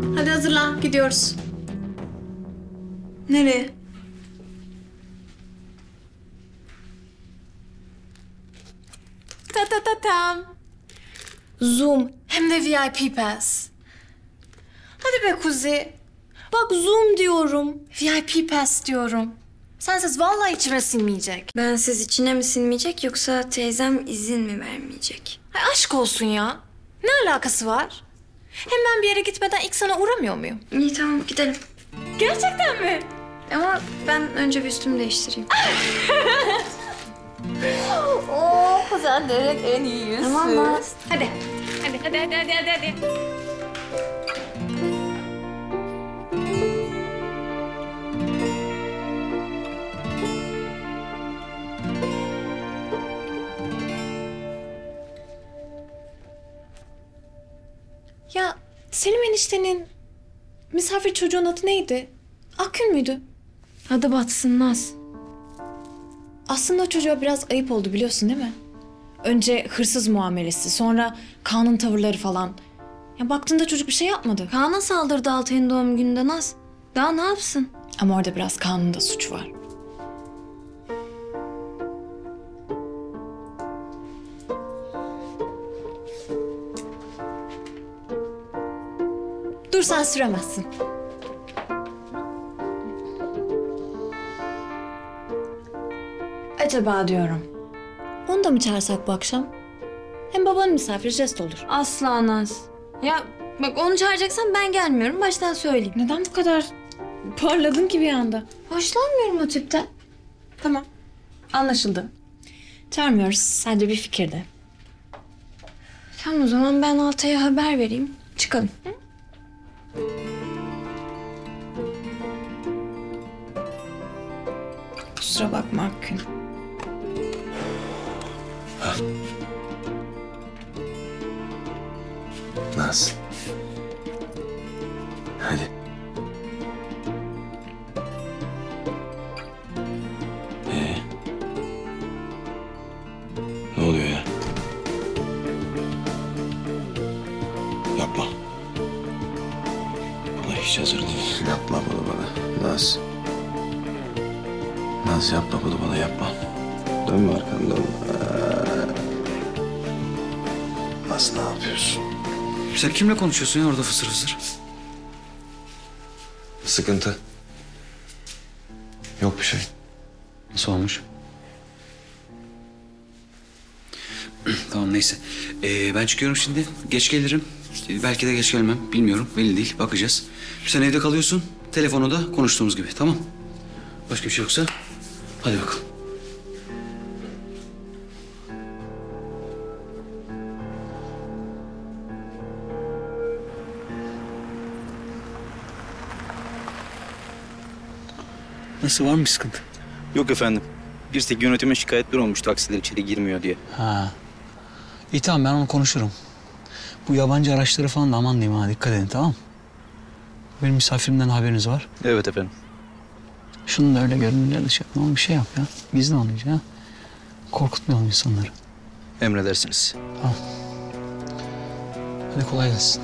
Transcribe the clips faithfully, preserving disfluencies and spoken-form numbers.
Hadi hazırlan, gidiyoruz. Nereye? Ta ta ta tam. Zoom, hem de V I P pass. Hadi be Kuzi. Bak Zoom diyorum, V I P pass diyorum. Sensiz vallahi içime sinmeyecek. Bensiz içine mi sinmeyecek yoksa teyzem izin mi vermeyecek? Ay aşk olsun ya. Ne alakası var? Hem ben bir yere gitmeden ilk sana uğramıyor muyum? İyi tamam gidelim. Gerçekten mi? Ama ben önce bir üstümü değiştireyim. Oo, sen direkt en iyi yüzsün. Tamam Naz. Hadi. Hadi, hadi, hadi, hadi, hadi, hadi. Ya Selim eniştenin misafir çocuğun adı neydi? Akgün müydü? Adı batsın Naz. Aslında o çocuğa biraz ayıp oldu biliyorsun değil mi? Önce hırsız muamelesi, sonra Kaan'ın tavırları falan. Ya baktığında çocuk bir şey yapmadı. Kaan'a saldırdı Altay'ın doğum gününde Naz. Daha ne yapsın? Ama orada biraz Kaan'ın da suçu var. Dur sen süremezsin. Acaba diyorum. Onu da mı çağırsak bu akşam? Hem babanın misafiri jest olur. Asla Naz. Ya bak onu çağıracaksan ben gelmiyorum. Baştan söyleyeyim. Neden bu kadar parladın ki bir anda? Hoşlanmıyorum o tipten. Tamam. Anlaşıldı. Çağırmıyoruz. Sadece bir fikirdi. Tamam o zaman ben Altay'a haber vereyim. Çıkalım. Hı? Kusura bakma Akgün. Naz. Hadi. Ee? Ne oluyor ya? Yapma. Buna hiç hazır değil. Yapma bunu bana. Naz. Naz yapma bunu bana yapma. Dönme arkanı dönme. Naz ne yapıyorsun? Sen kimle konuşuyorsun ya orada fısır fısır? Sıkıntı. Yok bir şey. Nasıl olmuş? Tamam neyse. Ee, ben çıkıyorum şimdi. Geç gelirim. İşte belki de geç gelmem. Bilmiyorum. Belli değil. Bakacağız. Sen evde kalıyorsun. Telefonu da konuştuğumuz gibi. Tamam. Başka bir şey yoksa hadi bakalım. Nasıl, var mı bir sıkıntı? Yok efendim. Bir tek yönetime şikayetler olmuş taksiler içeri girmiyor diye. Ha. İyi tamam, ben onu konuşurum. Bu yabancı araçları falan da aman diyeyim ha, dikkat edin, tamam mı? Benim misafirimden haberiniz var. Evet efendim. Şunu da öyle görününce dışarı ne bir şey yap ya. Gizli onu iyice ha. Korkutmayalım insanları. Emredersiniz. Tamam. Hadi kolay gelsin.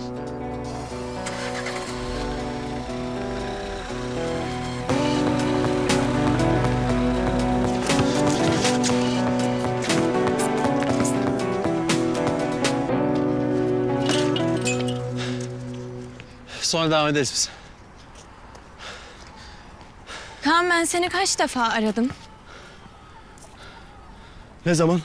Sonra devam ederiz biz. Kaan ben seni kaç defa aradım? Ne zaman?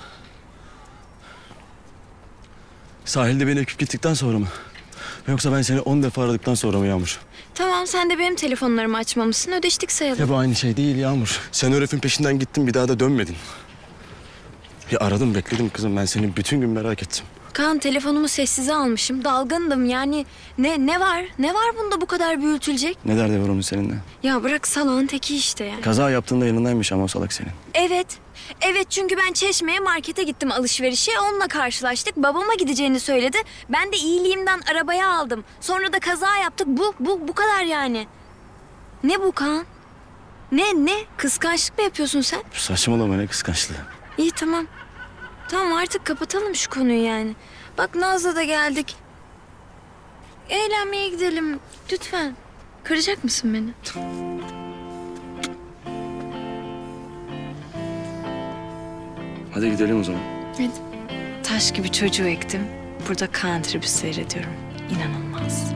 Sahilde beni öpüp gittikten sonra mı? Yoksa ben seni on defa aradıktan sonra mı Yağmur? Tamam sen de benim telefonlarımı açmamışsın. Ödeştik sayalım. Ya bu aynı şey değil Yağmur. Sen o herifin peşinden gittin, bir daha da dönmedin. Ya aradım bekledim kızım, ben seni bütün gün merak ettim. Kaan telefonumu sessize almışım. Dalgındım yani. Ne ne var? Ne var bunda bu kadar büyütülecek? Ne derdi var onun seninle? Ya bırak salağın teki işte yani. Kaza yaptığında yanındaymış ama o salak senin. Evet. Evet çünkü ben Çeşme'ye markete gittim alışverişe. Onunla karşılaştık. Babama gideceğini söyledi. Ben de iyiliğimden arabaya aldım. Sonra da kaza yaptık. Bu, bu, bu kadar yani. Ne bu Kaan? Ne, ne? Kıskançlık mı yapıyorsun sen? Saçmalama, ne kıskançlığı. İyi tamam. Tamam artık kapatalım şu konuyu yani. Bak Naz'la da geldik. eğlenmeye gidelim. Lütfen. Kıracak mısın beni? Hadi gidelim o zaman. Hadi. Taş gibi çocuğu ektim. Burada country bir seyrediyorum. İnanılmaz.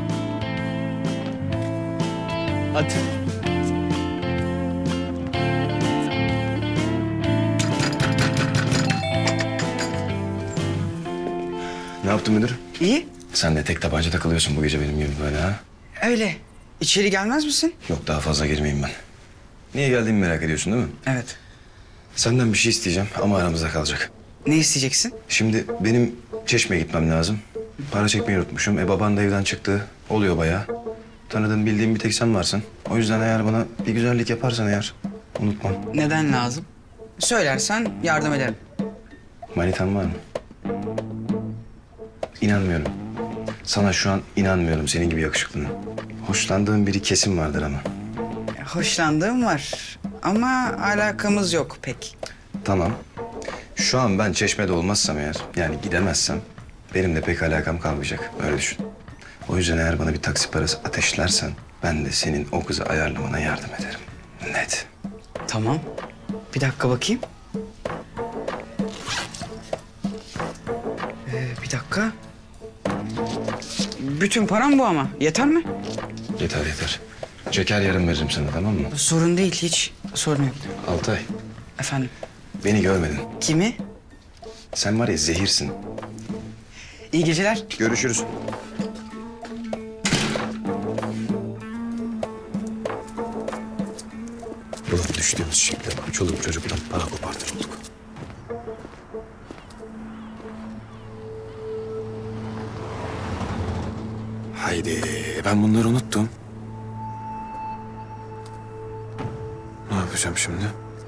Hadi. Ne yaptın müdür? İyi. Sen de tek tabanca takılıyorsun bu gece benim gibi böyle ha? Öyle. İçeri gelmez misin? Yok daha fazla girmeyeyim ben. Niye geldiğimi merak ediyorsun değil mi? Evet. Senden bir şey isteyeceğim ama aramızda kalacak. Ne isteyeceksin? Şimdi benim Çeşme'ye gitmem lazım. Para çekmeyi unutmuşum. E baban da evden çıktı. Oluyor bayağı. Tanıdığım bildiğim bir tek sen varsın. O yüzden eğer bana bir güzellik yaparsan eğer unutmam. Neden lazım? Söylersen yardım ederim. Manitan var mı? İnanmıyorum. Sana şu an inanmıyorum senin gibi yakışıklının. Hoşlandığın biri kesin vardır ama. Hoşlandığım var ama alakamız yok pek. Tamam. Şu an ben Çeşme'de olmazsam eğer, yani gidemezsem benim de pek alakam kalmayacak. Öyle düşün. O yüzden eğer bana bir taksi parası ateşlersen ben de senin o kızı ayarlamana yardım ederim. Net. Tamam. Bir dakika bakayım. Ee, bir dakika. Bütün param bu ama. Yeter mi? Yeter yeter. Çeker yarın veririm sana, tamam mı? Sorun değil, hiç sorun yok. Altay, Efendim? beni görmedin. Kimi? Sen var ya zehirsin. İyi geceler. Görüşürüz. Ulan düştüğümüz şimdi çoluk çocuktan para kopartır olduk. Haydi ben bunları unuttum. Ne yapacağım şimdi?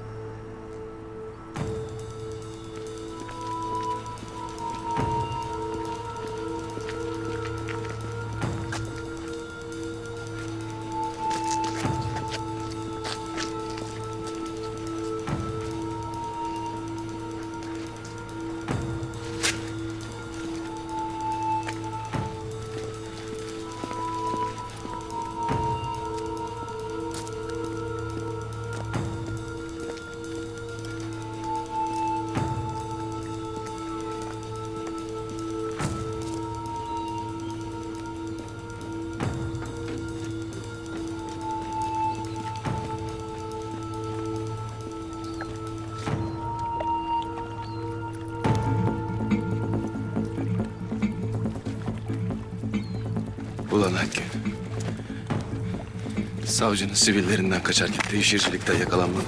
Ulan Hakkı. Savcının sivillerinden kaçarken teşhircilikten yakalanmadı.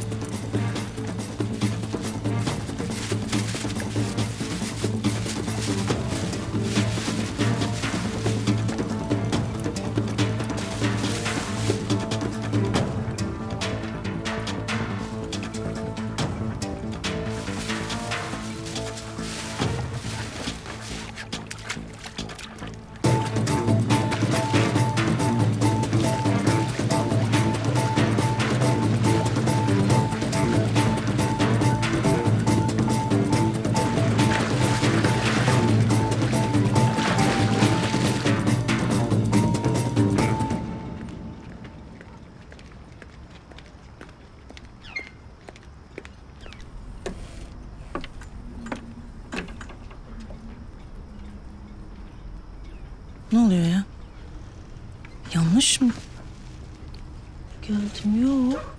Ne oluyor ya? Yanlış mı? Geldim yok.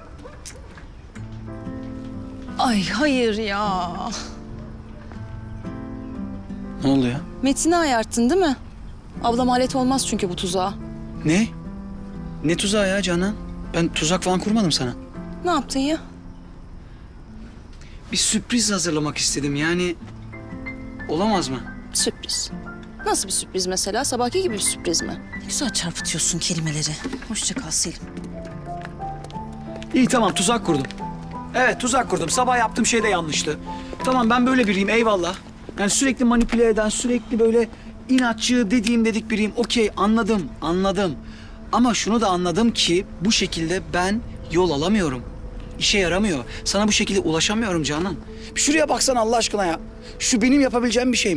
Ay hayır ya. Ne oldu ya? Metin'i ayarttın değil mi? Ablam alet olmaz çünkü bu tuzağa. Ne? Ne tuzağı ya Canan? Ben tuzak falan kurmadım sana. Ne yaptın ya? Bir sürpriz hazırlamak istedim yani. Olamaz mı? Sürpriz. Nasıl bir sürpriz mesela? Sabahki gibi bir sürpriz mi? Ne güzel çarpıtıyorsun kelimeleri. Hoşça kal Selim. İyi tamam tuzak kurdum. Evet tuzak kurdum. Sabah yaptığım şey de yanlıştı. Tamam ben böyle biriyim eyvallah. Yani sürekli manipüle eden, sürekli böyle inatçı dediğim dedik biriyim. Okey anladım, anladım. Ama şunu da anladım ki bu şekilde ben yol alamıyorum. İşe yaramıyor. Sana bu şekilde ulaşamıyorum Canan. Bir şuraya baksana Allah aşkına ya. Şu benim yapabileceğim bir şey mi?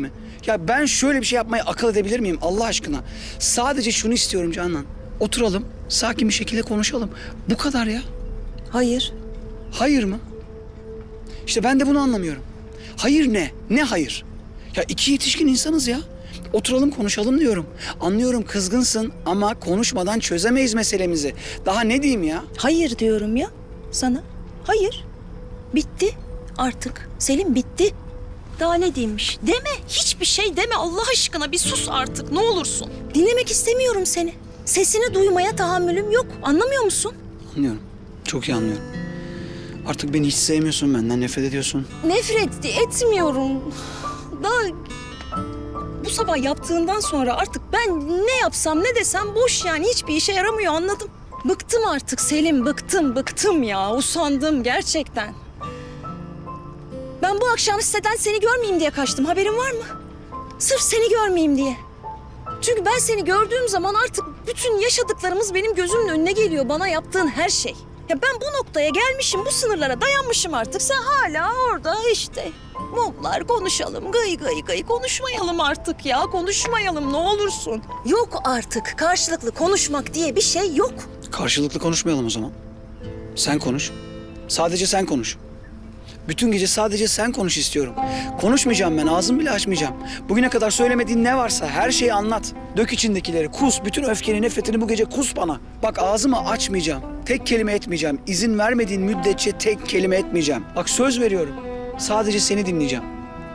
Ya ben şöyle bir şey yapmayı akıl edebilir miyim Allah aşkına? Sadece şunu istiyorum Canan. Oturalım, sakin bir şekilde konuşalım. Bu kadar ya. Hayır. Hayır mı? İşte ben de bunu anlamıyorum. Hayır ne? Ne hayır? Ya iki yetişkin insanız ya. Oturalım konuşalım diyorum. Anlıyorum kızgınsın ama konuşmadan çözemeyiz meselemizi. Daha ne diyeyim ya? Hayır diyorum ya sana. Hayır. Bitti artık. Selim bitti. Daha ne diyeyimmiş? Deme. Hiçbir şey deme. Allah aşkına bir sus artık. Ne olursun. Dinlemek istemiyorum seni. Sesini duymaya tahammülüm yok. Anlamıyor musun? Anlıyorum. Çok iyi anlıyorum. Artık beni hiç sevmiyorsun, benden nefret ediyorsun. Nefret etmiyorum. Daha bu sabah yaptığından sonra artık ben ne yapsam ne desem boş yani. Hiçbir işe yaramıyor, anladım. Bıktım artık Selim, bıktım, bıktım ya. Usandım gerçekten. Ben bu akşam siteden seni görmeyeyim diye kaçtım. Haberin var mı? Sırf seni görmeyeyim diye. Çünkü ben seni gördüğüm zaman artık bütün yaşadıklarımız benim gözümün önüne geliyor. Bana yaptığın her şey. Ya ben bu noktaya gelmişim, bu sınırlara dayanmışım artık. Sen hala orada işte. Mumlar konuşalım, gıy gıy gıy konuşmayalım artık ya. Konuşmayalım ne olursun. Yok artık karşılıklı konuşmak diye bir şey yok. Karşılıklı konuşmayalım o zaman. Sen konuş. Sadece sen konuş. Bütün gece sadece sen konuş istiyorum. Konuşmayacağım ben, ağzımı bile açmayacağım. Bugüne kadar söylemediğin ne varsa her şeyi anlat. Dök içindekileri, kus. Bütün öfkeni, nefretini bu gece kus bana. Bak ağzımı açmayacağım. Tek kelime etmeyeceğim. İzin vermediğin müddetçe tek kelime etmeyeceğim. Bak söz veriyorum. Sadece seni dinleyeceğim.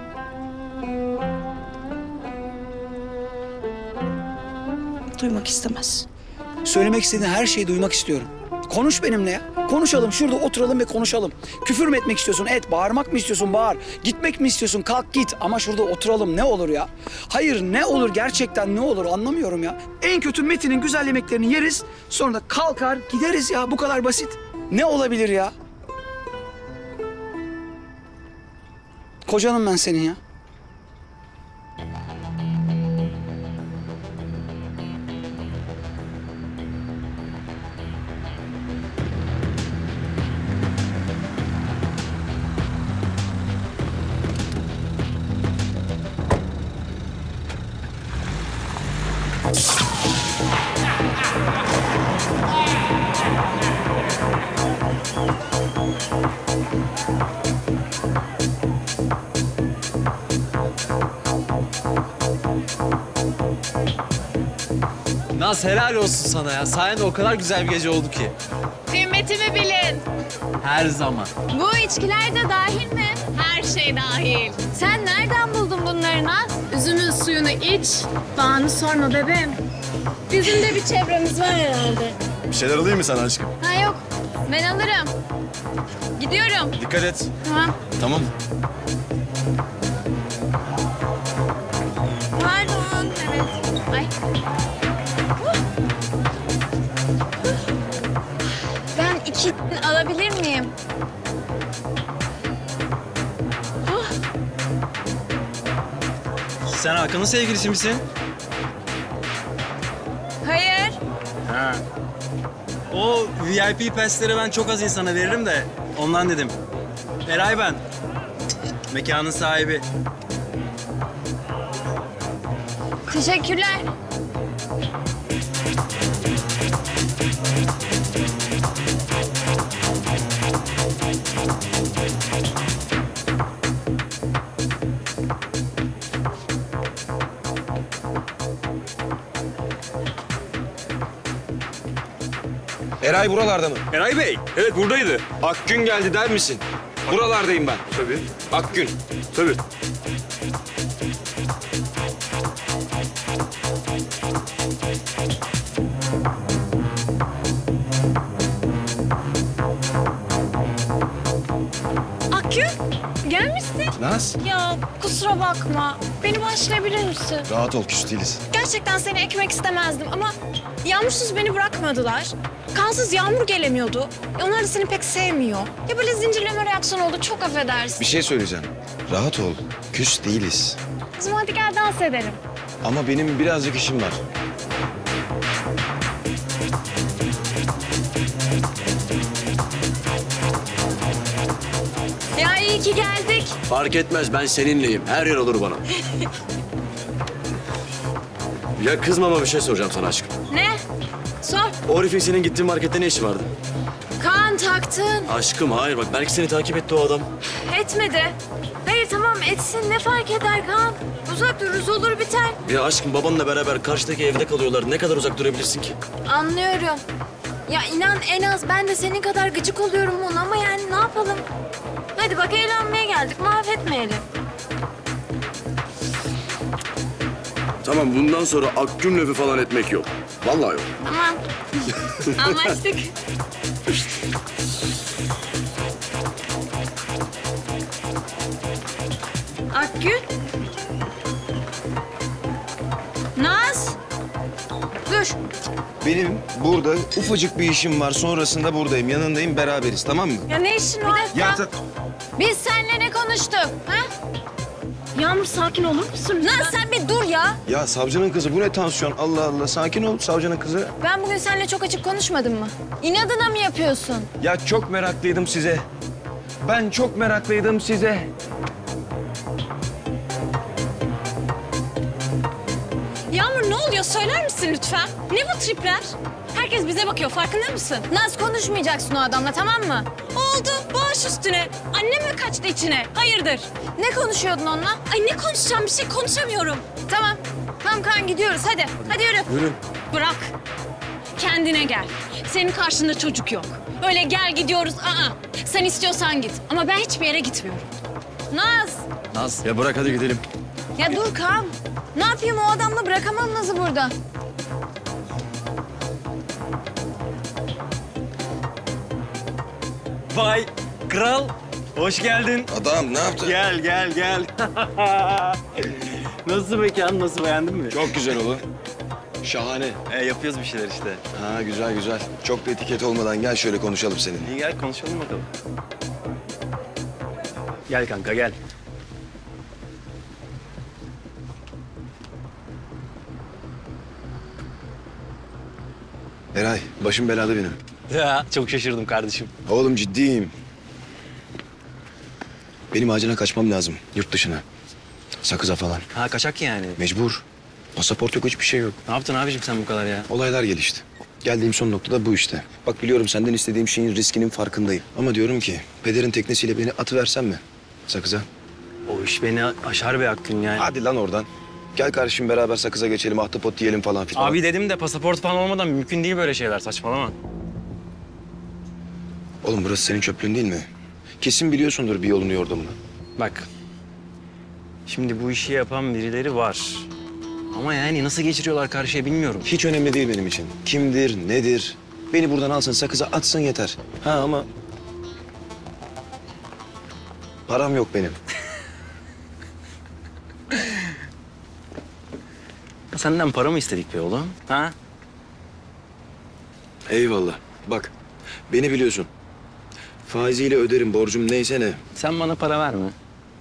Duymak istemez. Söylemek istediğin her şeyi duymak istiyorum. Konuş benimle ya. Konuşalım, şurada oturalım ve konuşalım. Küfür mü etmek istiyorsun? Et. Bağırmak mı istiyorsun? Bağır. Gitmek mi istiyorsun? Kalk git. Ama şurada oturalım. Ne olur ya? Hayır, ne olur gerçekten ne olur anlamıyorum ya. En kötü Metin'in güzel yemeklerini yeriz. Sonra da kalkar gideriz ya. Bu kadar basit. Ne olabilir ya? Kocanım ben senin ya. Naz helal olsun sana ya. Sayende o kadar güzel bir gece oldu ki. Kıymetimi bilin. Her zaman. Bu içkiler de dahil mi? Her şey dahil. Sen nereden buldun bunları Naz? Üzümün suyunu iç, bağını sorma bebeğim. Bizim de bir çevremiz var herhalde. Bir şeyler alayım mı sana aşkım? Ha yok, ben alırım. Gidiyorum. Dikkat et. Tamam. Tamam. Pardon. Evet. Ay. Ben iki alabilir miyim? Sen Hakan'ın sevgilisi misin? Hayır. Ha. O V I P pass'leri ben çok az insana veririm de ondan dedim. Eray ben. Mekanın sahibi. Teşekkürler. Eray buralarda mı? Eray Bey, evet buradaydı. Akgün geldi der misin? Buralardayım ben. Tabii. Akgün. Tabii. Akgün, gelmişsin. Naz. Ya kusura bakma. Beni başlayabilir misin? Rahat ol, küs değiliz. Gerçekten seni ekmek istemezdim ama yağmursuz beni bırakmadılar. Kansız Yağmur gelemiyordu. E onlar da seni pek sevmiyor. Ya böyle zincirleme reaksiyon oldu. Çok affedersin. Bir şey söyleyeceğim. Rahat ol, küs değiliz. O zaman hadi gel dans edelim. Ama benim birazcık işim var. Ya iyi ki geldik. Fark etmez, ben seninleyim. Her yer olur bana. Ya kızma ama bir şey soracağım sana aşkım. Ne? Sor. O herifin senin gittiğin markette ne işi vardı? Kaan taktın. Aşkım hayır bak belki seni takip etti o adam. Etmedi. Hayır tamam etsin ne fark eder Kaan? Uzak dururuz olur biter. Ya aşkım babanla beraber karşıdaki evde kalıyorlar. Ne kadar uzak durabilirsin ki? Anlıyorum. Ya inan en az ben de senin kadar gıcık oluyorum ona ama yani ne yapalım? Hadi bak eğlenmeye geldik mahvetmeyelim. Tamam bundan sonra Akgün lafı falan etmek yok. Vallahi yok. Tamam. Anlaştık. Akgün. Naz. Dur. Benim burada ufacık bir işim var. Sonrasında buradayım. Yanındayım. Beraberiz. Tamam mı? Ya ne işin var? Ya ta- Biz seninle ne konuştuk? Ha? Yağmur sakin olur musun? Naz sen bir dur ya. Ya savcının kızı bu ne tansiyon? Allah Allah. Sakin ol savcının kızı. Ben bugün seninle çok açık konuşmadım mı? İnadına mı yapıyorsun? Ya çok meraklıydım size. Ben çok meraklıydım size. Yağmur ne oluyor söyler misin lütfen? Ne bu tripler? Herkes bize bakıyor farkında mısın? Naz konuşmayacaksın o adamla tamam mı? Oldu baş üstüne. Annem mi kaçtı içine? Hayırdır? Ne konuşuyordun onunla? Ay ne konuşacağım bir şey konuşamıyorum. Tamam. Tamam Kaan gidiyoruz hadi. Hadi yürü. Yürü. Bırak. Kendine gel. Senin karşında çocuk yok. Öyle gel gidiyoruz. Aa. Sen istiyorsan git. Ama ben hiçbir yere gitmiyorum. Naz. Naz. Ya bırak hadi gidelim. Ya dur Kaan. Ne yapayım o adamla bırakamam Naz'ı burada. Vay kral. Hoş geldin. Adam ne yaptı? Gel gel gel. Nasıl mekan? Nasıl beğendin mi? Çok güzel oğlum. Şahane. E, yapıyoruz bir şeyler işte. Ha güzel güzel. Çok da etiket olmadan gel şöyle konuşalım seninle. İyi gel konuşalım bakalım. Gel kanka gel. Eray, başım belada benim. Ya çok şaşırdım kardeşim. Oğlum ciddiyim. Benim acilen kaçmam lazım yurt dışına. Sakıza falan. Ha kaçak yani. Mecbur. Pasaport yok, hiçbir şey yok. Ne yaptın abicim sen bu kadar ya? Olaylar gelişti. Geldiğim son nokta da bu işte. Bak biliyorum senden istediğim şeyin riskinin farkındayım. Ama diyorum ki pederin teknesiyle beni atıversem mi Sakıza? O iş beni aşar be Hakkın yani. Hadi lan oradan. Gel kardeşim beraber Sakıza geçelim, ahtapot yiyelim falan filan. Abi dedim de pasaport falan olmadan mümkün değil böyle şeyler saçmalama. Oğlum burası senin çöplüğün değil mi? Kesin biliyorsundur bir yolunu yordamını. Bak. Şimdi bu işi yapan birileri var. Ama yani nasıl geçiriyorlar karşıya bilmiyorum. Hiç önemli değil benim için. Kimdir, nedir? Beni buradan alsın, Sakıza atsın yeter. Ha ama... Param yok benim. Senden para mı istedik be oğlum? Ha? Eyvallah. Bak, beni biliyorsun. Faiziyle öderim, borcum neyse ne. Sen bana para verme.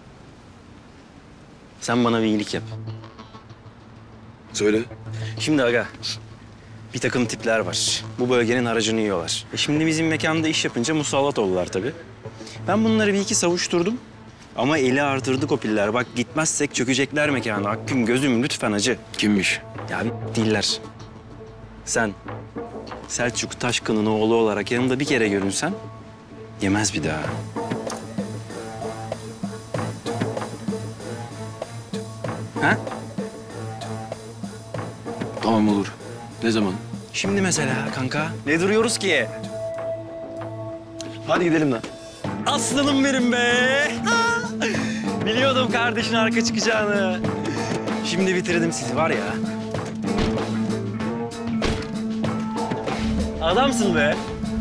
Sen bana bir iyilik yap. Söyle. Şimdi aga, bir takım tipler var. Bu bölgenin haracını yiyorlar. E şimdi bizim mekanda iş yapınca musallat oldular tabii. Ben bunları bir iki savuşturdum. Ama eli artırdık o piller. Bak gitmezsek çökecekler mekana. Hakkım gözüm lütfen acı. Kimmiş? Ya bir değiller. Sen Selçuk Taşkın'ın oğlu olarak yanımda bir kere görünsen yemez bir daha. Ha? Tamam olur. Ne zaman? Şimdi mesela kanka. Ne duruyoruz ki? Hadi gidelim lan. Aslanım benim be. Biliyordum kardeşin arka çıkacağını. Şimdi bitirdim sizi var ya. Adamsın be.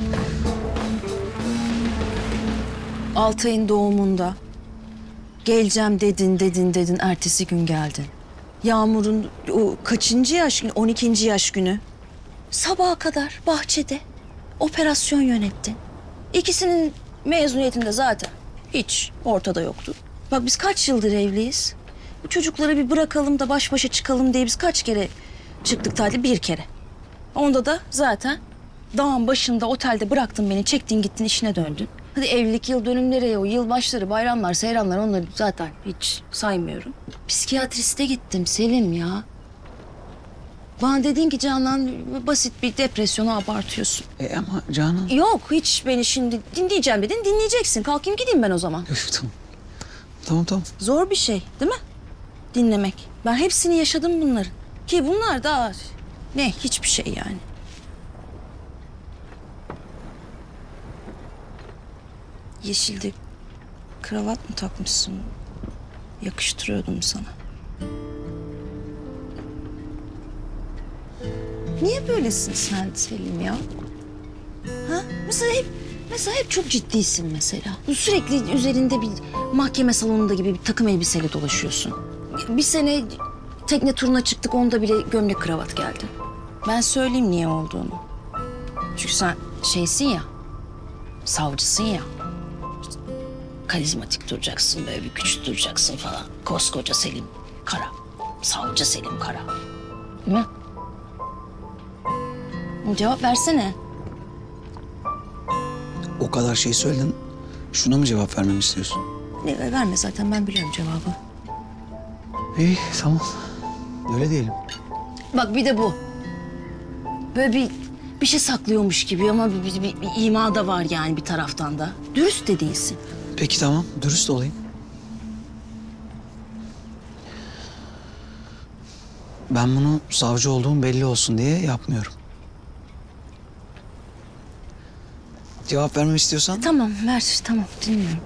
Altay'ın doğumunda geleceğim dedin, dedin, dedin. Ertesi gün geldin. Yağmur'un o kaçıncı yaş günü? on ikinci yaş günü. Sabaha kadar bahçede operasyon yönettin. İkisinin mezuniyetinde zaten hiç ortada yoktu. Bak biz kaç yıldır evliyiz. Bu çocukları bir bırakalım da baş başa çıkalım diye biz kaç kere çıktık tatile? Bir kere. Onda da zaten dağın başında otelde bıraktın beni, çektin gittin işine döndün. Hadi evlilik yıl dönümleri, o yılbaşları, bayramlar, seyranlar onları zaten hiç saymıyorum. Psikiyatriste gittim Selim ya. Bana dedin ki Canan basit bir depresyonu abartıyorsun. E ama Canan... Yok hiç beni şimdi dinleyeceğim dedin dinleyeceksin. Kalkayım gideyim ben o zaman. Üf, tamam. Tamam tamam. Zor bir şey değil mi? Dinlemek. Ben hepsini yaşadım bunların. Ki bunlar da ne hiçbir şey yani. Yeşilde kravat mı takmışsın? Yakıştırıyordum sana. Niye böylesin sen Selim ya? Ha? Mesela hep mesela hep çok ciddisin mesela. Sürekli üzerinde bir mahkeme salonunda gibi bir takım elbiseyle dolaşıyorsun. Bir sene tekne turuna çıktık, onda bile gömlek kravat geldi. Ben söyleyeyim niye olduğunu. Çünkü sen şeysin ya, savcısın ya. İşte karizmatik duracaksın, böyle bir güçlü duracaksın falan. Koskoca Selim Kara, savcı Selim Kara. Değil mi? Cevap versene. O kadar şey söyledin. Şuna mı cevap vermemi istiyorsun? Ne, verme zaten, ben biliyorum cevabı. İyi tamam. Öyle diyelim. Bak bir de bu. Böyle bir bir şey saklıyormuş gibi ama bir, bir, bir, bir ima da var yani bir taraftan da. Dürüst de değilsin. Peki tamam, dürüst olayım. Ben bunu savcı olduğum belli olsun diye yapmıyorum. Cevap vermemi istiyorsan... Tamam ver, tamam dinliyorum.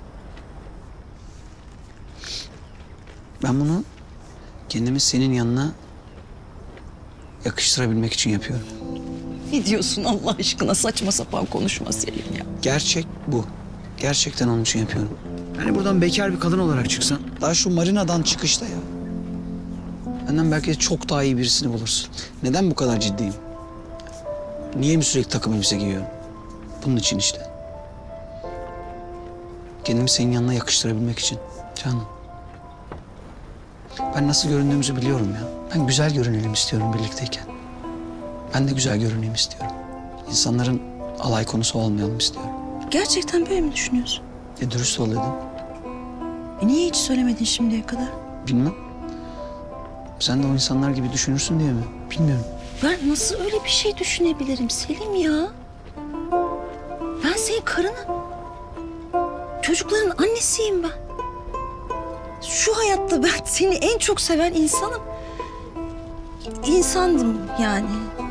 Ben bunu kendimi senin yanına yakıştırabilmek için yapıyorum. Ne diyorsun Allah aşkına, saçma sapan konuşma Selim ya. Gerçek bu. Gerçekten onun için yapıyorum. Hani buradan bekar bir kadın olarak çıksan, daha şu marinadan çıkışta ya. Benden belki de çok daha iyi birisini bulursun. Neden bu kadar ciddiyim? Niye mi sürekli takım elbise giyiyorum? Bunun için işte. Kendimi senin yanına yakıştırabilmek için. Canım. Ben nasıl göründüğümüzü biliyorum ya. Ben güzel görünelim istiyorum birlikteyken. Ben de güzel görüneyim istiyorum. İnsanların alay konusu olmayalım istiyorum. Gerçekten böyle mi düşünüyorsun? E dürüst ol dedim. E niye hiç söylemedin şimdiye kadar? Bilmem. Sen de o insanlar gibi düşünürsün diye mi? Bilmiyorum. Ben nasıl öyle bir şey düşünebilirim Selim ya? Ben senin karının, çocukların annesiyim ben. Şu hayatta ben seni en çok seven insanım. İnsandım yani.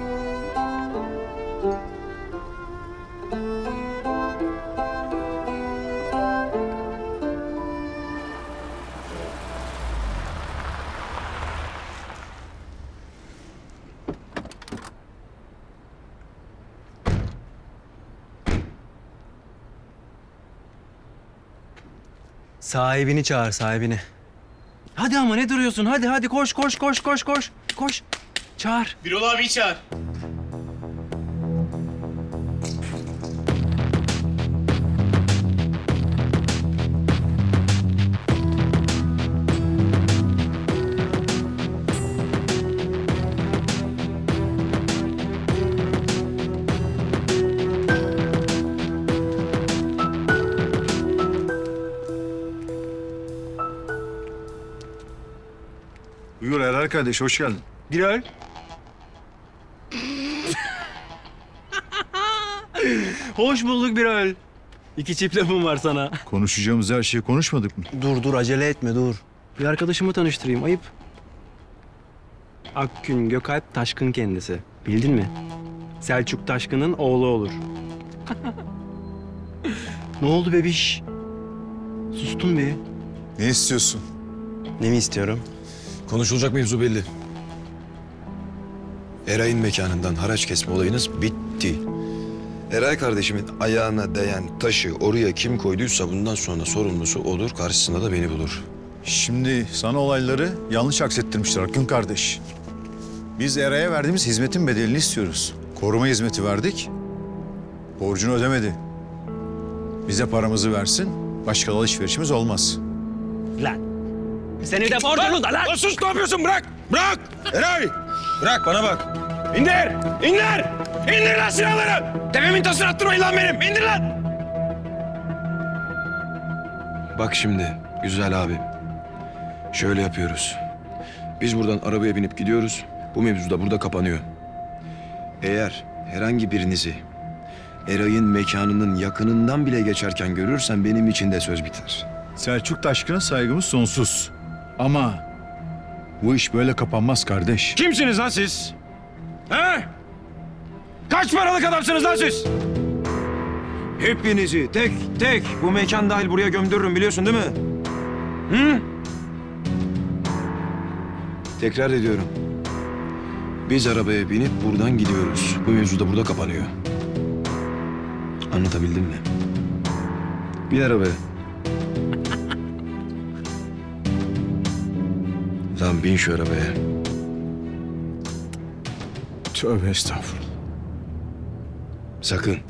Sahibini çağır, sahibini. Hadi ama ne duruyorsun? Hadi hadi koş koş koş koş koş. Koş. Çağır. Birol abi çağır. Buyur Erer kardeş, hoş geldin. Birol. Hoş bulduk Birol. İki çift lafım var sana. Konuşacağımız her şeyi konuşmadık mı? Dur dur acele etme dur. Bir arkadaşımı tanıştırayım, ayıp. Akgün Gökalp Taşkın kendisi. Bildin mi? Selçuk Taşkın'ın oğlu olur. Ne oldu bebiş? Sustun be. Ne istiyorsun? Ne mi istiyorum? Konuşulacak mevzu belli. Eray'ın mekanından haraç kesme olayınız bitti. Eray kardeşimin ayağına değen taşı oraya kim koyduysa bundan sonra sorumlusu odur, karşısında da beni bulur. Şimdi sana olayları yanlış aksettirmişler Akın kardeş. Biz Eray'a verdiğimiz hizmetin bedelini istiyoruz. Koruma hizmeti verdik, borcunu ödemedi. Bize paramızı versin, başka alışverişimiz olmaz. Lan! Seni de borcunu da lan! Lan sus, ne yapıyorsun? Bırak! Bırak! Eray! Bırak, bana bak! İndir! İndir! İndir lan silahları! Tepemin tasını attırmayın lan benim! İndir lan! Bak şimdi güzel abi. Şöyle yapıyoruz. Biz buradan arabaya binip gidiyoruz. Bu mevzu da burada kapanıyor. Eğer herhangi birinizi Eray'ın mekanının yakınından bile geçerken görürsen benim için de söz biter. Selçuk Taşkın'a saygımız sonsuz. Ama bu iş böyle kapanmaz kardeş. Kimsiniz lan siz? He? Kaç paralık adamsınız lan siz? Hepinizi tek tek bu mekan dahil buraya gömdürürüm biliyorsun değil mi? Hı? Tekrar ediyorum. Biz arabaya binip buradan gidiyoruz. Bu mevzu da burada kapanıyor. Anlatabildim mi? Bin arabaya. Lan bin şu arabaya. Tövbe estağfurullah. Sakın.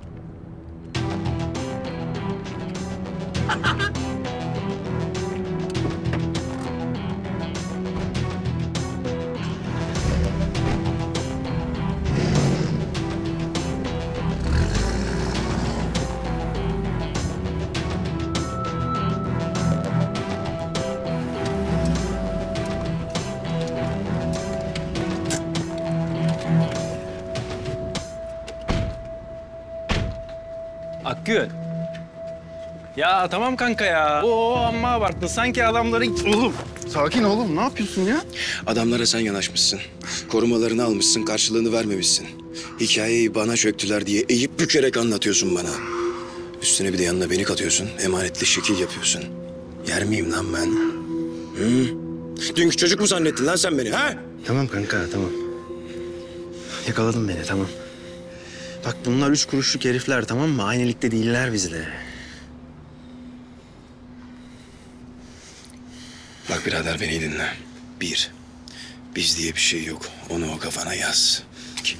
Akgün. Ya tamam kanka ya. Oo amma abarttın. Sanki adamları... Oğlum sakin oğlum. Ne yapıyorsun ya? Adamlara sen yanaşmışsın. Korumalarını almışsın, karşılığını vermemişsin. Hikayeyi bana çöktüler diye eğip bükerek anlatıyorsun bana. Üstüne bir de yanına beni katıyorsun. Emanetli şekil yapıyorsun. Yer miyim lan ben? Hı? Dünkü çocuk mu zannettin lan sen beni ha? Tamam kanka tamam. Yakaladın beni tamam. Bak bunlar üç kuruşluk herifler tamam mı? Aynı ligde değiller bizle. Bak birader beni dinle. Bir, biz diye bir şey yok. Onu o kafana yaz. İki,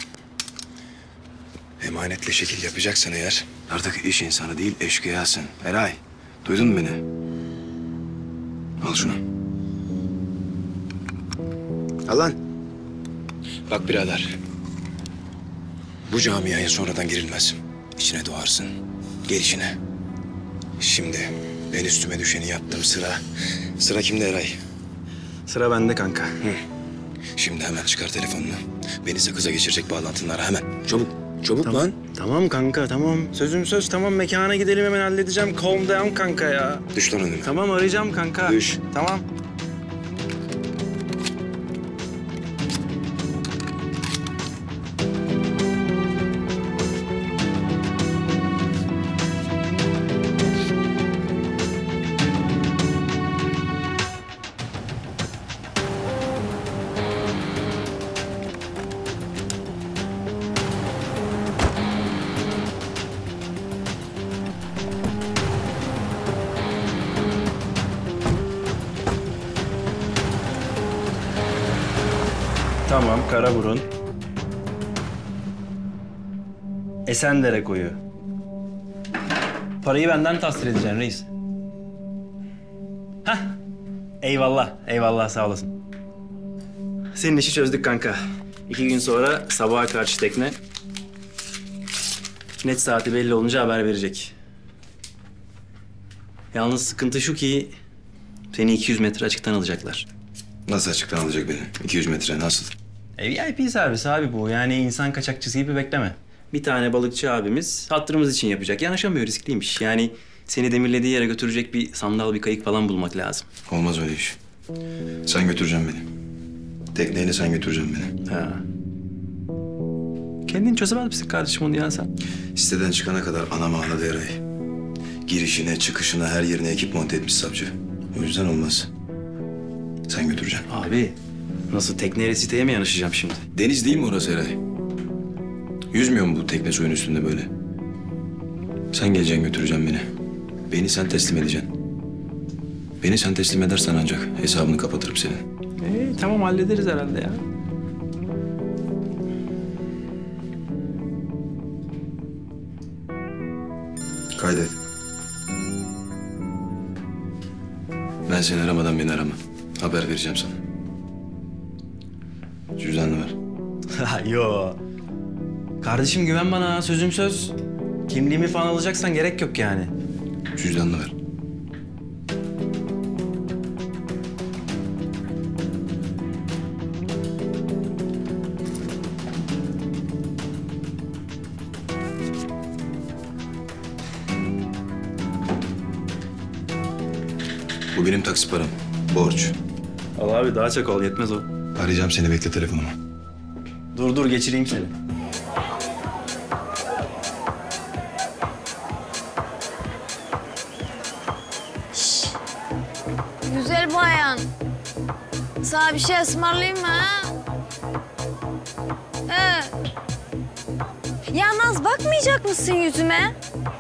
emanetle şekil yapacaksan eğer artık iş insanı değil eşkıyasın. Eray, duydun mu beni? Al şunu. Al lan. Bak birader. Bu camiaya sonradan girilmez. İçine doğarsın. Gelişine. Şimdi ben üstüme düşeni yaptım sıra. Sıra kimde Eray? Sıra bende kanka. Hı. Şimdi hemen çıkar telefonunu. Beni sakıza geçirecek bağlantınlara hemen. Çabuk. Çabuk tamam. lan. Tamam kanka tamam. Sözüm söz tamam mekana gidelim hemen halledeceğim. Calm down kanka ya. Düş lan önüme. Tamam arayacağım kanka. Düş. Tamam. Tamam, Karaburun. Esendere koyu. Parayı benden tahsil edeceksin reis. Hah. Eyvallah, eyvallah sağ olasın. Senin işi çözdük kanka. İki gün sonra sabaha karşı tekne. Net saati belli olunca haber verecek. Yalnız sıkıntı şu ki seni iki yüz metre açıktan alacaklar. Nasıl açıktan alacak beni? iki yüz metre nasıl? E, V I P servis abi bu. Yani insan kaçakçısı gibi bekleme. Bir tane balıkçı abimiz hatırımız için yapacak. Yanaşamıyor, riskliymiş. Yani seni demirlediği yere götürecek bir sandal, bir kayık falan bulmak lazım. Olmaz öyle iş. Sen götüreceksin beni. Tekneyle sen götüreceksin beni. Ha. Kendin çözemez misin kardeşim onu ya sen? Siteden çıkana kadar anam ağladı Eray. Girişine, çıkışına, her yerine ekip monte etmiş savcı. O yüzden olmaz. Sen götüreceksin. Abi nasıl tekneyle siteye mi yanaşacağım şimdi? Deniz değil mi orası Eray? Yüzmüyor mu bu tekne suyun üstünde böyle? Sen geleceksin götüreceksin beni. Beni sen teslim edeceksin. Beni sen teslim edersen ancak hesabını kapatırım senin. Ee, tamam hallederiz herhalde ya. Kaydet. Ben seni aramadan beni arama. Haber vereceğim sana. Cüzdanını ver. Yo. Kardeşim güven bana. Sözüm söz. Kimliğimi falan alacaksan gerek yok yani. Cüzdanını ver. Bu benim taksi param. Borç. Al abi daha çok ol yetmez o. Arayacağım seni, bekle telefonumu. Dur dur geçireyim seni. Güzel bayan. Sana bir şey ısmarlayayım mı ha? He. Ya Naz bakmayacak mısın yüzüme?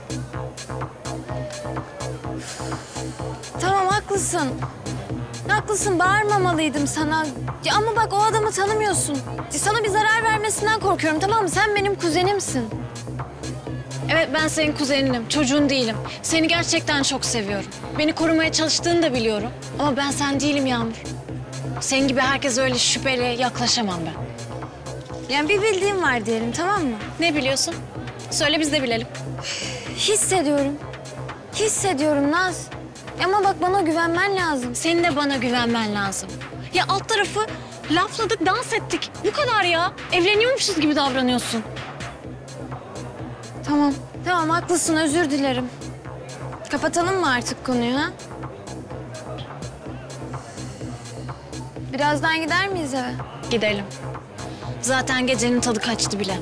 Tamam haklısın. Haklısın bağırmamalıydım sana. Ya ama bak o adamı tanımıyorsun. Sana bir zarar vermesinden korkuyorum tamam mı? Sen benim kuzenimsin. Evet ben senin kuzeninim, çocuğun değilim. Seni gerçekten çok seviyorum. Beni korumaya çalıştığını da biliyorum. Ama ben sen değilim Yağmur. Senin gibi herkes öyle şüpheli yaklaşamam ben. Yani bir bildiğim var diyelim tamam mı? Ne biliyorsun? Söyle biz de bilelim. Hissediyorum. Hissediyorum Naz. Ama bak bana güvenmen lazım. Senin de bana güvenmen lazım. Ya alt tarafı lafladık, dans ettik. Bu kadar ya. Evleniyormuşuz gibi davranıyorsun. Tamam. Tamam haklısın özür dilerim. Kapatalım mı artık konuyu ha? Birazdan gider miyiz eve? Gidelim. Zaten gecenin tadı kaçtı bile.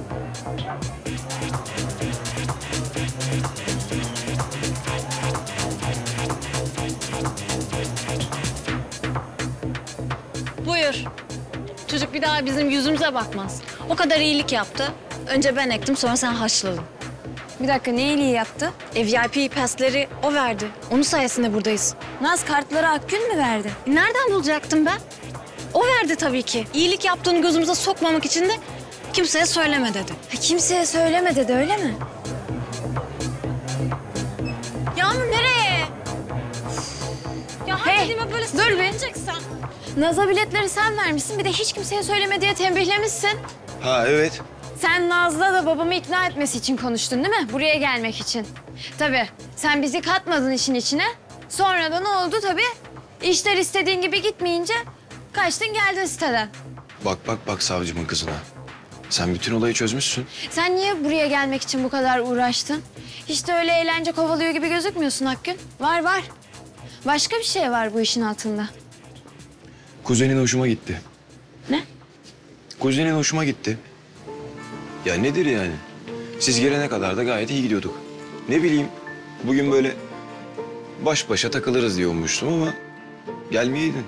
Buyur. Çocuk bir daha bizim yüzümüze bakmaz. O kadar iyilik yaptı. Önce ben ektim sonra sen haşladın. Bir dakika ne iyiliği yaptı? E, V I P pass'leri o verdi. Onun sayesinde buradayız. Naz kartları Akgün mü verdi? E, nereden bulacaktım ben? O verdi tabii ki. İyilik yaptığını gözümüze sokmamak için de kimseye söyleme dedi. Ha, kimseye söyleme dedi öyle mi? Yağmur nereye? Ya Hey, hey, böyle dur bir. sen. Naz'a biletleri sen vermişsin bir de hiç kimseye söyleme diye tembihlemişsin. Ha evet. Sen Naz'la da babamı ikna etmesi için konuştun değil mi? Buraya gelmek için. Tabii sen bizi katmadın işin içine. Sonra da ne oldu tabii? İşler istediğin gibi gitmeyince kaçtın geldin siteden. Bak bak bak savcımın kızına. Sen bütün olayı çözmüşsün. Sen niye buraya gelmek için bu kadar uğraştın? Hiç de öyle eğlence kovalıyor gibi gözükmüyorsun Akgün. Var var. Başka bir şey var bu işin altında. Kuzenin hoşuma gitti. Ne? Kuzenin hoşuma gitti. Ya nedir yani? Siz gelene kadar da gayet iyi gidiyorduk. Ne bileyim bugün böyle baş başa takılırız diye ummuştum ama gelmeyeydin.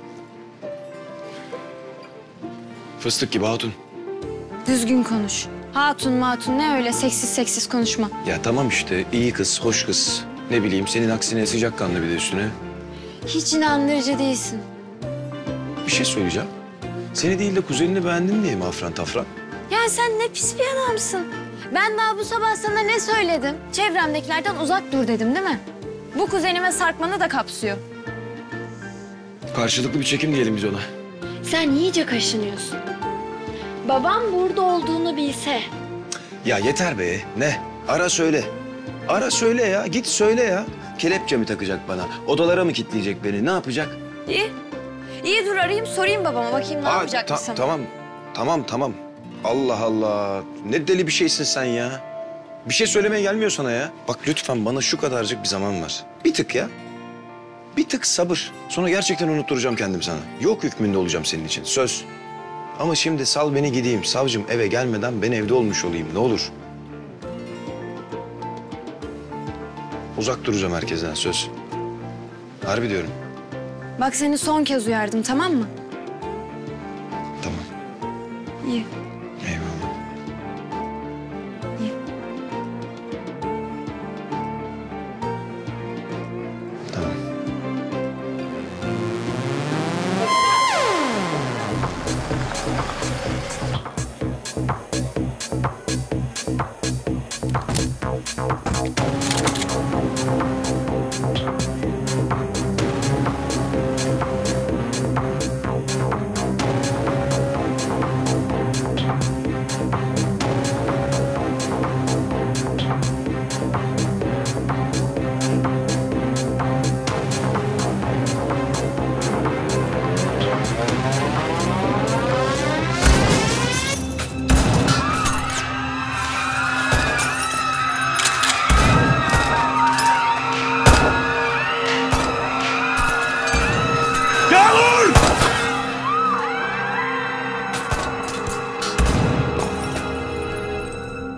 Fıstık gibi hatun. Düzgün konuş. Hatun matun ne öyle seksiz seksiz konuşma. Ya tamam işte iyi kız, hoş kız. Ne bileyim senin aksine sıcakkanlı bir de üstüne. Hiç inandırıcı değilsin. Bir şey söyleyeceğim. Seni değil de kuzenini beğendin diye mi afran tafran? Ya sen ne pis bir adamsın. Ben daha bu sabah sana ne söyledim? Çevremdekilerden uzak dur dedim değil mi? Bu kuzenime sarkmanı da kapsıyor. Karşılıklı bir çekim diyelim biz ona. Sen iyice kaşınıyorsun. Babam burada olduğunu bilse. Ya yeter be. Ne? Ara söyle. Ara söyle ya. Git söyle ya. Kelepçe mi takacak bana? Odalara mı kilitleyecek beni? Ne yapacak? İyi. İyi dur arayayım sorayım babama bakayım ne Aa, yapacak ta- mısın? Tamam. Tamam tamam. Allah Allah. Ne deli bir şeysin sen ya. Bir şey söylemeye gelmiyor sana ya. Bak lütfen bana şu kadarcık bir zaman ver. Bir tık ya. Bir tık sabır. Sonra gerçekten unutturacağım kendim sana. Yok hükmünde olacağım senin için. Söz. Ama şimdi sal beni gideyim. Savcım eve gelmeden ben evde olmuş olayım. Ne olur. Uzak duracağım herkesten söz. Harbi diyorum. Bak seni son kez uyardım tamam mı? Tamam. İyi. Eyvallah. İyi. Tamam.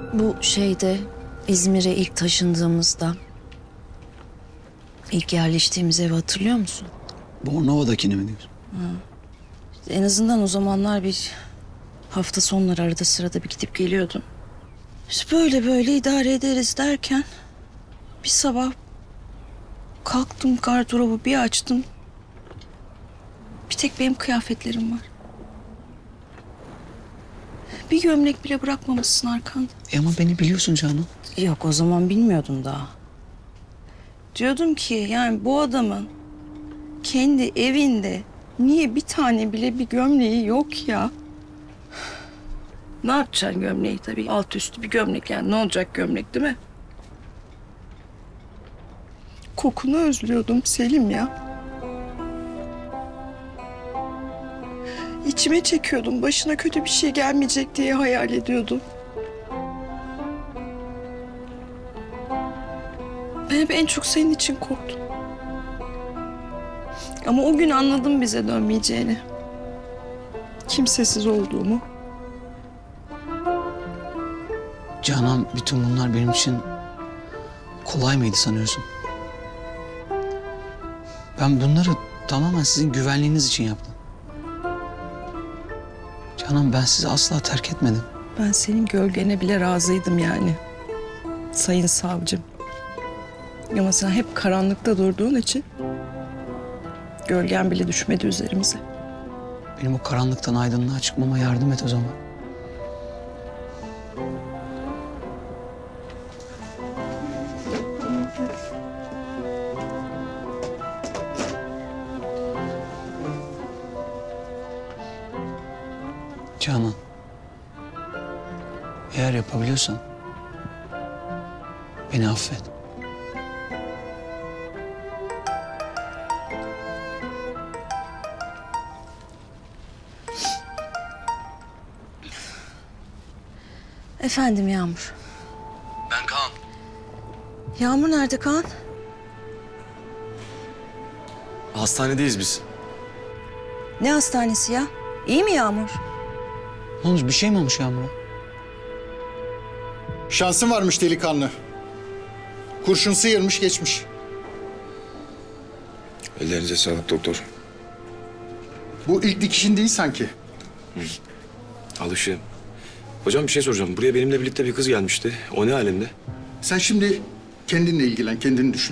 Bu şeyde İzmir'e ilk taşındığımızda ilk yerleştiğimiz evi hatırlıyor musun? Bornova'dakini mi diyorsun? İşte en azından o zamanlar bir hafta sonları arada sırada bir gidip geliyordum. İşte böyle böyle idare ederiz derken bir sabah kalktım, gardırobu bir açtım. Bir tek benim kıyafetlerim var. Bir gömlek bile bırakmamışsın arkanda. E ama beni biliyorsun Canan. Yok, o zaman bilmiyordum daha. Diyordum ki yani bu adamın kendi evinde niye bir tane bile bir gömleği yok ya? Ne yapacaksın gömleği tabii? Alt üstü bir gömlek yani. Ne olacak gömlek değil mi? Kokunu özlüyordum Selim ya. İçime çekiyordum. Başına kötü bir şey gelmeyecek diye hayal ediyordum. Ben hep en çok senin için korktum. Ama o gün anladım bize dönmeyeceğini. Kimsesiz olduğumu. Canan, bütün bunlar benim için kolay mıydı sanıyorsun? Ben bunları tamamen sizin güvenliğiniz için yaptım. Canan, ben sizi asla terk etmedim. Ben senin gölgene bile razıydım yani. Sayın savcım. Ama sen hep karanlıkta durduğun için gölgen bile düşmedi üzerimize. Benim o karanlıktan aydınlığa çıkmama yardım et o zaman. Canan, eğer yapabiliyorsan beni affet. Efendim Yağmur. Ben Kaan. Yağmur nerede Kaan? Hastanedeyiz biz. Ne hastanesi ya? İyi mi Yağmur? Ne olmuş, bir şey mi olmuş Yağmur'a? Şansın varmış delikanlı. Kurşun sıyırmış geçmiş. Ellerinize sağlık doktor. Bu ilk dikişin değil sanki. Alışığım. Hocam bir şey soracağım. Buraya benimle birlikte bir kız gelmişti. O ne alemde? Sen şimdi kendinle ilgilen, kendini düşün.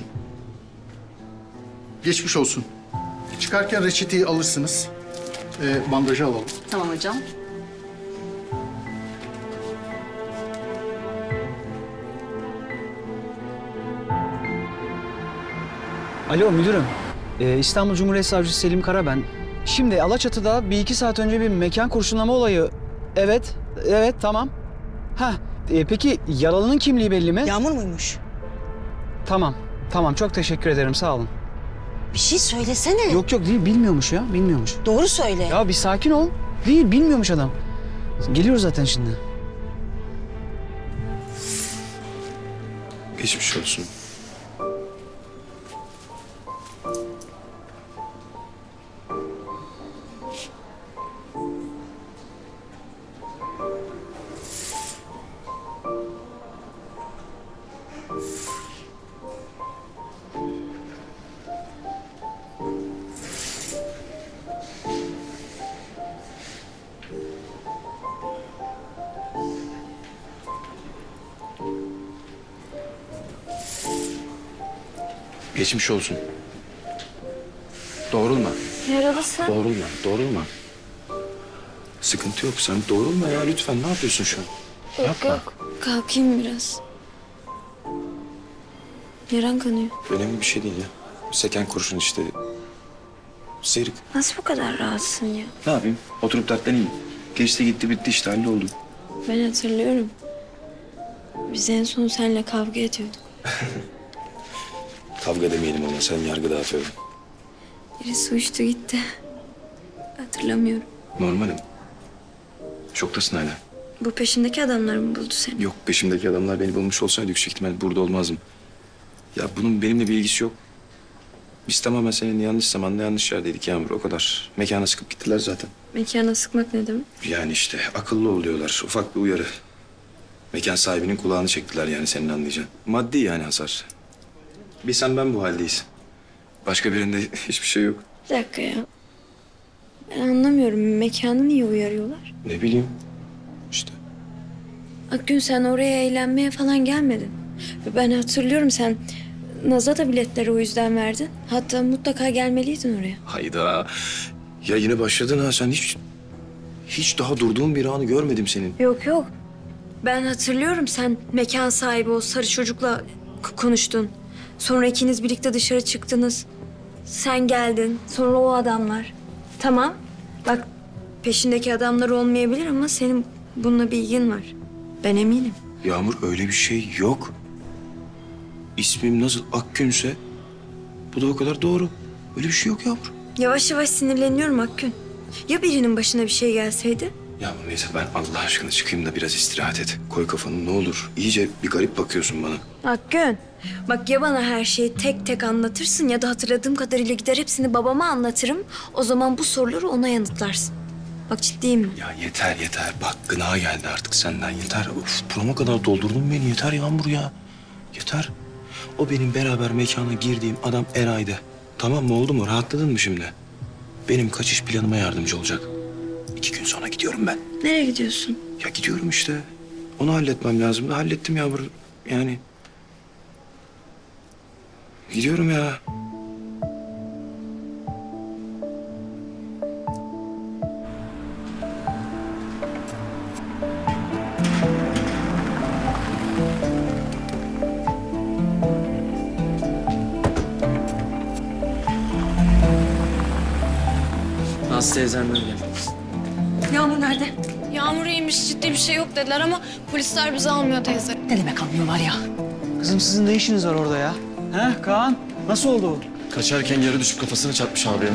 Geçmiş olsun. Çıkarken reçeteyi alırsınız. Ee, bandajı alalım. Tamam hocam. Alo müdürüm. Ee, İstanbul Cumhuriyet Savcısı Selim Kara ben. Şimdi Alaçatı'da bir iki saat önce bir mekan kurşunlama olayı. Evet, evet tamam. Ha, e, peki yaralının kimliği belli mi? Yağmur muymuş? Tamam, tamam çok teşekkür ederim sağ olun. Bir şey söylesene. Yok yok değil bilmiyormuş ya, bilmiyormuş. Doğru söyle. Ya bir sakin ol. Değil, bilmiyormuş adam. Geliyor zaten şimdi. Geçmiş olsun. Geçmiş olsun. Doğrulma. Yaralısın. Doğrulma, doğrulma. Sıkıntı yok. Sen doğrulma ya lütfen. Ne yapıyorsun şu an? Yok Yapma. yok. Kalkayım biraz. Yaran kanıyor. Önemli bir şey değil ya. Seken kurşun işte. Sıyrık. Nasıl bu kadar rahatsın ya? Ne yapayım? Oturup dertleneyim. Geçti gitti bitti işte halloldu. Ben hatırlıyorum. Biz en son seninle kavga ediyorduk. Kavga demeyelim ona. Sen yargıda aferin. Birisi uçtu gitti. Hatırlamıyorum. Normalim. Şoktasın hala. Bu peşindeki adamlar mı buldu seni? Yok peşimdeki adamlar beni bulmuş olsaydı yüksek ihtimal burada olmazdım. Ya bunun benimle bir ilgisi yok. Biz tamamen senin yanlış zamanda yanlış yerdeydik Yağmur o kadar. Mekana sıkıp gittiler zaten. Mekana sıkmak ne demek? Yani işte akıllı oluyorlar. Ufak bir uyarı. Mekan sahibinin kulağını çektiler yani senin anlayacağın. Maddi yani hasar. Bir sen ben bu haldeyiz. Başka birinde hiçbir şey yok. Bir dakika ya. Ben anlamıyorum. Mekanı niye uyarıyorlar? Ne bileyim. İşte. Akgün sen oraya eğlenmeye falan gelmedin. Ben hatırlıyorum sen Naz'a da biletleri o yüzden verdin. Hatta mutlaka gelmeliydin oraya. Hayda. Ya yine başladın ha sen hiç... Hiç daha durduğun bir anı görmedim senin. Yok yok. Ben hatırlıyorum sen mekan sahibi o sarı çocukla k- konuştun. Sonra ikiniz birlikte dışarı çıktınız. Sen geldin. Sonra o adamlar. Tamam. Bak peşindeki adamlar olmayabilir ama senin bununla bir ilgin var. Ben eminim. Yağmur öyle bir şey yok. İsmim nasıl Akgün'se bu da o kadar doğru. Öyle bir şey yok Yağmur. Yavaş yavaş sinirleniyorum Akgün. Ya birinin başına bir şey gelseydi? Yağmur neyse ben Allah aşkına çıkayım da biraz istirahat et. Koy kafanı ne olur. İyice bir garip bakıyorsun bana. Akgün, bak ya bana her şeyi tek tek anlatırsın ya da hatırladığım kadarıyla gider hepsini babama anlatırım. O zaman bu soruları ona yanıtlarsın. Bak ciddiyim. Ya yeter yeter. Bak gına geldi artık senden yeter. Of burama kadar doldurdun beni. Yeter Yağmur ya. Yeter. O benim beraber mekana girdiğim adam Eray'dı. Tamam mı oldu mu? Rahatladın mı şimdi? Benim kaçış planıma yardımcı olacak. İki gün sonra gidiyorum ben. Nereye gidiyorsun? Ya gidiyorum işte. Onu halletmem lazım. Hallettim Yağmur. Yani... Gidiyorum ya. Naz teyzemler geldi. Yağmur nerede? Yağmur iyiymiş, ciddi bir şey yok dediler ama polisler bizi almıyor teyze. Ne demek almıyorlar ya? Kızım sizin ne işiniz var orada ya? He Kaan? Nasıl oldu o? Kaçarken yere düşüp kafasını çarpmış abi.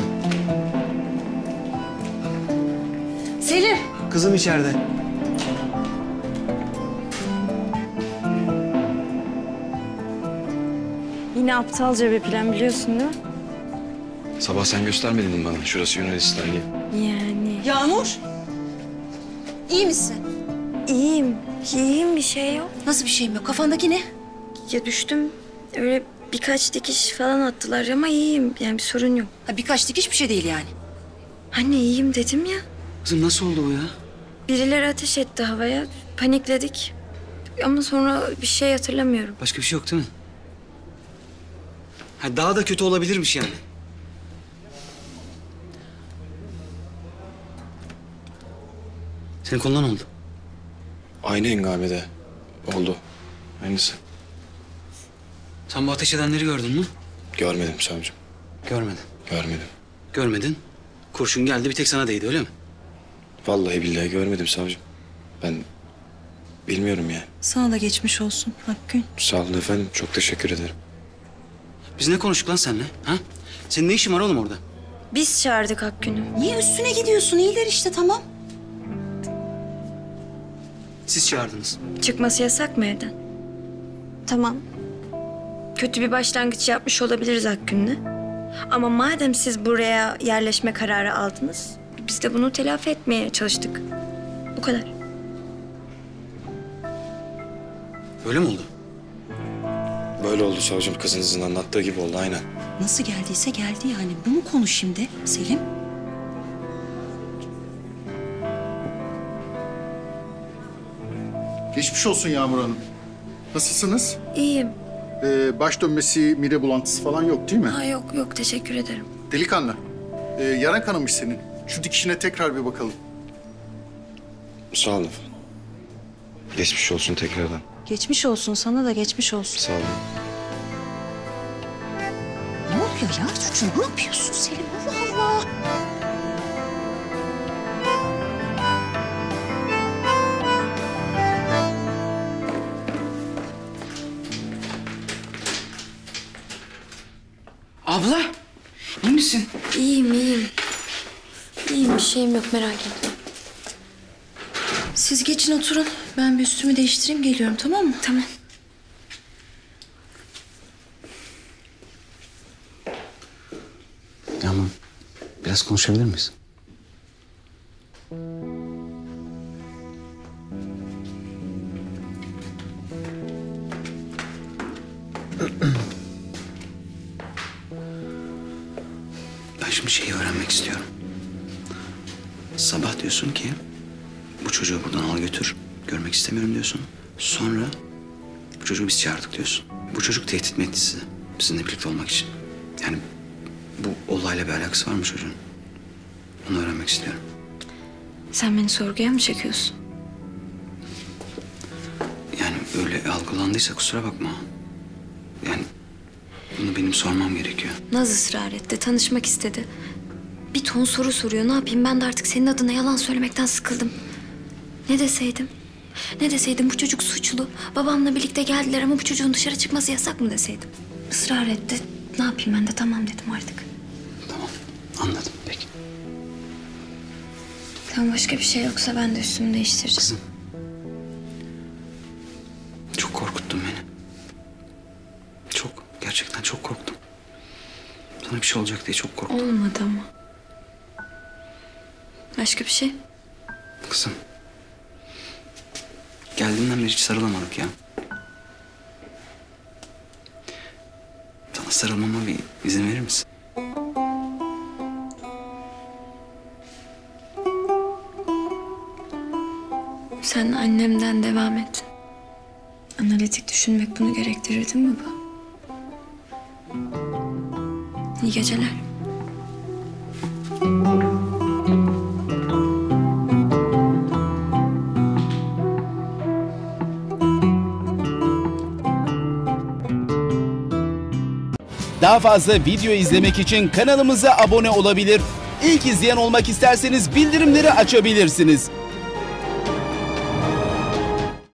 Selim. Kızım içeride. Yine aptalca bir plan biliyorsun değil mi? Sabah sen göstermedin mi bana şurası Yunanistan diye? Yani... Yağmur. İyi misin? İyiyim. İyiyim bir şey yok. Nasıl bir şeyim yok? Kafandaki ne? Ya düştüm. Öyle birkaç dikiş falan attılar ama iyiyim. Yani bir sorun yok. Ha, birkaç dikiş bir şey değil yani. Anne iyiyim dedim ya. Kızım nasıl oldu bu ya? Birileri ateş etti havaya. Panikledik. Ama sonra bir şey hatırlamıyorum. Başka bir şey yok değil mi? Ha, daha da kötü olabilirmiş yani. Senin koluna ne oldu? Aynı hengamede oldu. Aynısı. Sen bu ateş edenleri gördün mü? Görmedim savcım. Görmedin. Görmedim. Görmedin. Kurşun geldi bir tek sana değdi öyle mi? Vallahi billahi görmedim savcım. Ben bilmiyorum yani. Sana da geçmiş olsun Akgün. Sağ olun efendim. Çok teşekkür ederim. Biz ne konuştuk lan seninle? Ha? Senin ne işin var oğlum orada? Biz çağırdık Akgün'ü. Niye üstüne gidiyorsun? İyiler işte tamam. Siz çağırdınız. Çıkması yasak mı evden? Tamam. Kötü bir başlangıç yapmış olabiliriz Akgün'le. Ama madem siz buraya yerleşme kararı aldınız, biz de bunu telafi etmeye çalıştık. Bu kadar. Öyle mi oldu? Böyle oldu savcım. Kızınızın anlattığı gibi oldu aynen. Nasıl geldiyse geldi yani. Bu mu konu şimdi Selim? Geçmiş olsun Yağmur Hanım. Nasılsınız? İyiyim. Ee, baş dönmesi, mide bulantısı falan yok değil mi? Ha yok yok teşekkür ederim. Delikanlı, ee, yaran kanamış senin. Şu dikişine tekrar bir bakalım. Sağ olun efendim. Geçmiş olsun tekrardan. Geçmiş olsun sana da geçmiş olsun. Sağ olun. Ne oluyor ya çocuğum? Ne yapıyorsun Selim? Allah Allah. Abla, iyi misin? İyiyim iyiyim. İyiyim bir şeyim yok merak etme. Siz geçin oturun. Ben bir üstümü değiştireyim geliyorum tamam mı? Tamam. Yağmur, biraz konuşabilir miyiz? Ben şimdi şeyi öğrenmek istiyorum. Sabah diyorsun ki bu çocuğu buradan al götür. Görmek istemiyorum diyorsun. Sonra bu çocuğu biz çağırdık diyorsun. Bu çocuk tehdit mi etti sizi? Sizinle birlikte olmak için. Yani bu olayla bir alakası var mı çocuğun? Onu öğrenmek istiyorum. Sen beni sorguya mı çekiyorsun? Yani öyle algılandıysa kusura bakma. Yani bunu benim sormam gerekiyor. Naz ısrar etti, tanışmak istedi. Bir ton soru soruyor. Ne yapayım? Ben de artık senin adına yalan söylemekten sıkıldım. Ne deseydim? Ne deseydim? Bu çocuk suçlu. Babamla birlikte geldiler ama bu çocuğun dışarı çıkması yasak mı deseydim? Israr etti. Ne yapayım ben de tamam dedim artık. Anladım peki. Tamam, başka bir şey yoksa ben de üstümü değiştireceğim. Kızım. Çok korkuttun beni. Çok. Gerçekten çok korktum. Sana bir şey olacak diye çok korktum. Olmadı ama. Başka bir şey? Kızım. Geldiğimden beri hiç sarılamadık ya. Sana sarılmama bir izin verir misin? Sen annemden devam et. Analitik düşünmek bunu gerektirir değil mi bu? İyi geceler. Daha fazla video izlemek için kanalımıza abone olabilir. İlk izleyen olmak isterseniz bildirimleri açabilirsiniz.